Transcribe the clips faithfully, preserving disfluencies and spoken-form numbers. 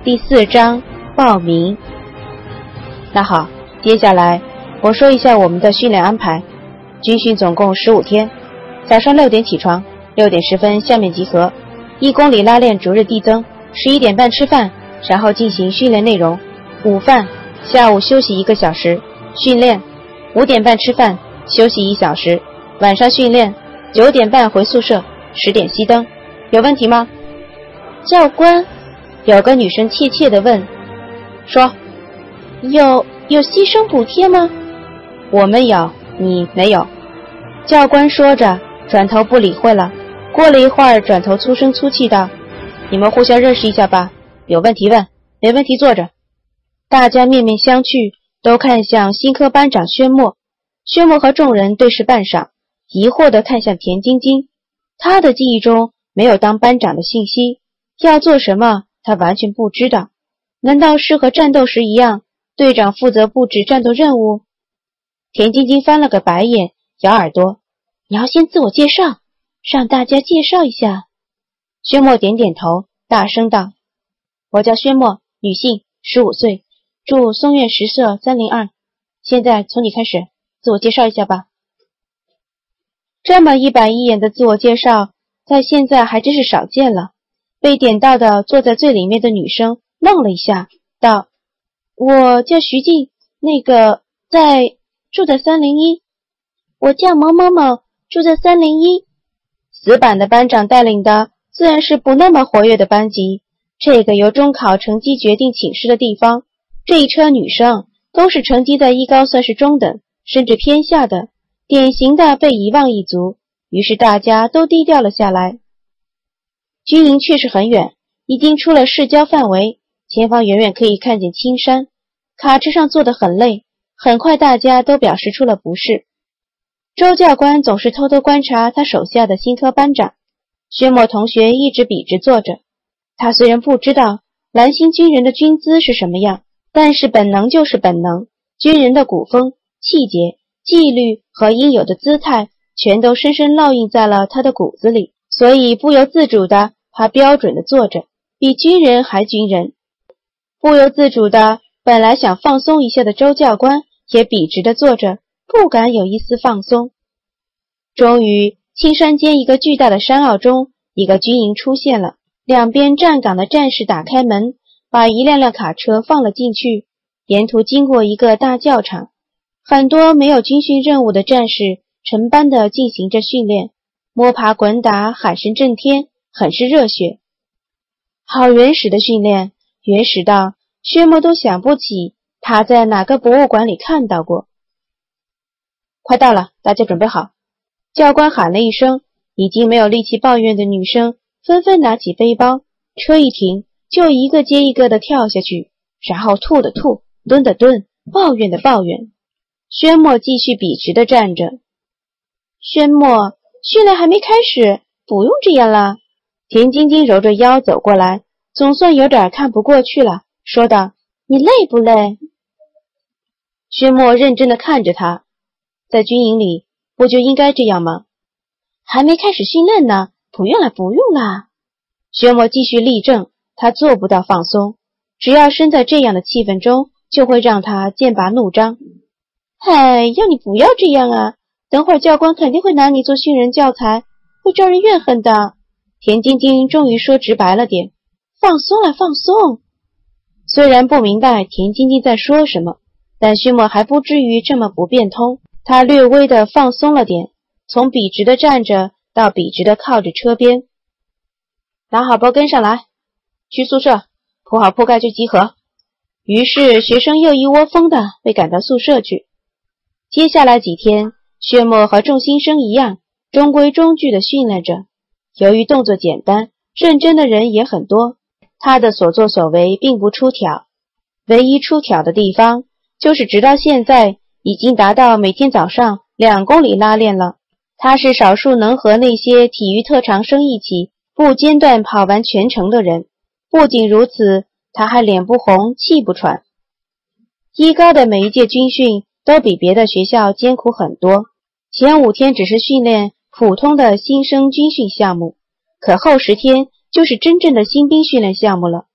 第四章报名。那好，接下来我说一下我们的训练安排。军训总共十五天，早上六点起床，六点十分下面集合，一公里拉练逐日递增，十一点半吃饭，然后进行训练内容。午饭，下午休息一个小时，训练。五点半吃饭，休息一小时，晚上训练。九点半回宿舍，十点熄灯。有问题吗？ 教官， 有个女生怯怯地问。说， 有有牺牲补贴吗？ 我们有，你没有。教官说着转头不理会了。过了一会儿，转头粗声粗气道，你们互相认识一下吧，有问题问，没问题坐着。大家面面相觑，都看向新科班长宣墨。宣墨和众人对视半晌，疑惑地看向田晶晶。他的记忆中没有当班长的信息，要做什么他完全不知道。难道是和战斗时一样，队长负责布置战斗任务？田晶晶翻了个白眼，咬耳朵， 你要先自我介绍，让大家介绍一下。 宣墨点点头，大声道，我叫宣墨，女性，十五岁，住松苑十舍三零二。现在从你开始，自我介绍一下吧。这么一板一眼的自我介绍，在现在还真是少见了。被点到的坐在最里面的女生愣了一下，道，我叫徐静，那个在住在三零一。 我叫某某某，住在三零一。 死板的班长带领的自然是不那么活跃的班级，这个由中考成绩决定寝室的地方。这一车女生都是成绩在一高算是中等甚至偏下的，典型的被遗忘一族，于是大家都低调了下来。军营确实很远，已经出了市郊范围，前方远远可以看见青山。卡车上坐得很累，很快大家都表示出了不适。周教官总是偷偷观察他手下的新科班长。薛墨同学一直笔直坐着，他虽然不知道蓝星军人的军姿是什么样，但是本能就是本能，军人的古风、气节、纪律和应有的姿态全都深深烙印在了他的骨子里，所以不由自主的他标准的坐着，比军人还军人。不由自主的本来想放松一下的周教官也笔直的坐着，不敢有一丝放松。终于青山间一个巨大的山坳中，一个军营出现了，两边站岗的战士打开门，把一辆辆卡车放了进去，沿途经过一个大教场，很多没有军训任务的战士成班的进行着训练，摸爬滚打，喊声震天，很是热血。好原始的训练，原始到薛墨都想不起他在哪个博物馆里看到过。快到了，大家准备好。教官喊了一声，已经没有力气抱怨的女生纷纷拿起背包，车一停就一个接一个的跳下去，然后吐的吐，蹲的蹲，抱怨的抱怨。宣墨继续笔直的站着。宣墨，训练还没开始，不用这样了。田晶晶揉着腰走过来，总算有点看不过去了，说道，你累不累？宣墨认真的看着他，在军营里不就应该这样吗？还没开始训练呢，不用了不用了。宣墨继续立正，他做不到放松，只要身在这样的气氛中，就会让他剑拔弩张。哎，要你不要这样啊，等会儿教官肯定会拿你做训人教材，会招人怨恨的。田晶晶终于说直白了点，放松了放松。虽然不明白田晶晶在说什么，但薛墨还不至于这么不变通，他略微的放松了点，从笔直的站着到笔直的靠着车边。拿好包跟上来，去宿舍，铺好铺盖就集合。于是学生又一窝蜂的被赶到宿舍去。接下来几天，薛墨和众新生一样，中规中矩的训练着。由于动作简单，认真的人也很多，他的所作所为并不出挑。唯一出挑的地方，就是直到现在已经达到每天早上两公里拉练了。他是少数能和那些体育特长生一起不间断跑完全程的人。不仅如此，他还脸不红气不喘。一高的每一届军训都比别的学校艰苦很多，前五天只是训练普通的新生军训项目，可后十天就是真正的新兵训练项目了。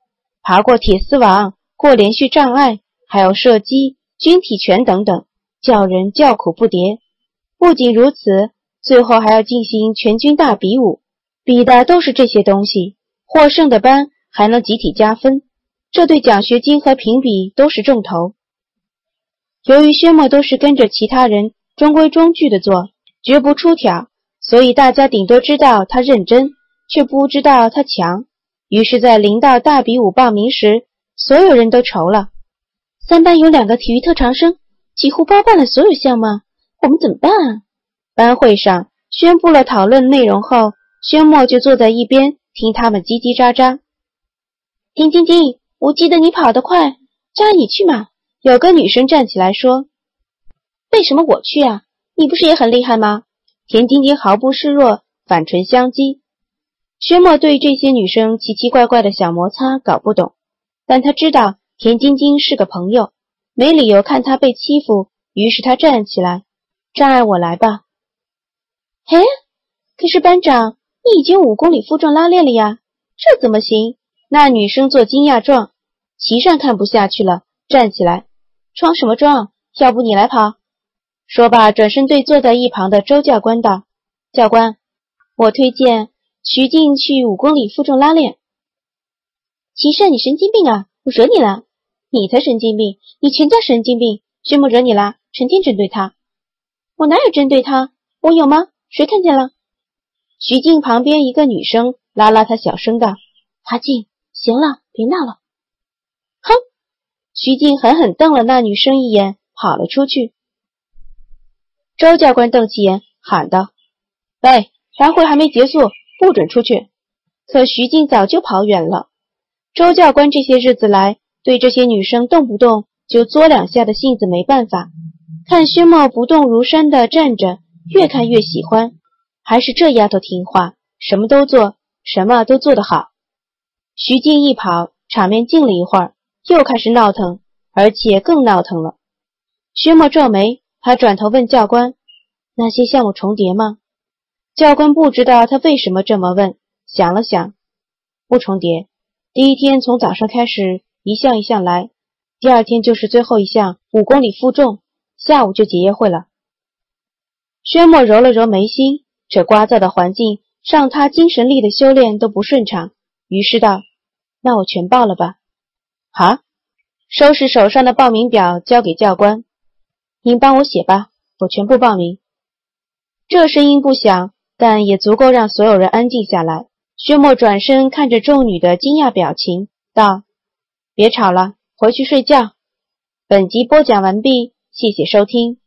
爬过铁丝网，过连续障碍，还有射击、军体拳等等，叫人叫苦不迭。不仅如此，最后还要进行全军大比武，比的都是这些东西，获胜的班还能集体加分，这对奖学金和评比都是重头。由于薛墨都是跟着其他人中规中矩的做，绝不出挑，所以大家顶多知道他认真，却不知道他强。于是在临到大比武报名时，所有人都愁了。 三班有两个体育特长生，几乎包办了所有项目，我们怎么办啊？ 班会上宣布了讨论内容后，薛墨就坐在一边听他们叽叽喳喳。 田晶晶，我记得你跑得快，叫你去嘛。 有个女生站起来说。 为什么我去啊？你不是也很厉害吗？ 田晶晶毫不示弱，反唇相讥。薛墨对这些女生奇奇怪怪的小摩擦搞不懂，但他知道田晶晶是个朋友，没理由看她被欺负，于是他站起来，障碍我来吧。 嘿，可是班长，你已经五公里负重拉练了呀，这怎么行？ 那女生做惊讶状，齐善看不下去了，站起来， 装什么装？要不你来跑？ 说罢，转身对坐在一旁的周教官道：教官，我推荐徐静去五公里负重拉练。 齐善，你神经病啊！我惹你了？你才神经病，你全家神经病。薛墨惹你了，成天针对他。我哪有针对他？我有吗？谁看见了？ 徐静旁边一个女生拉拉他，小声道： 阿静，行了，别闹了。 哼！徐静狠狠瞪了那女生一眼，跑了出去。周教官瞪起眼，喊道：喂，班会还没结束，不准出去。可徐静早就跑远了。周教官这些日子来，对这些女生动不动就作两下的性子没办法，看薛墨不动如山地站着，越看越喜欢，还是这丫头听话，什么都做，什么都做得好。徐静一跑，场面静了一会儿，又开始闹腾，而且更闹腾了。薛墨皱眉，他转头问教官：那些项目重叠吗？教官不知道他为什么这么问，想了想，不重叠。第一天从早上开始一项一项来，第二天就是最后一项五公里负重，下午就结业会了。薛墨揉了揉眉心，这聒噪的环境让他精神力的修炼都不顺畅，于是道：那我全报了吧。好，收拾手上的报名表交给教官，您帮我写吧，我全部报名。这声音不响，但也足够让所有人安静下来。薛墨转身看着众女的惊讶表情，道：别吵了，回去睡觉。本集播讲完毕，谢谢收听。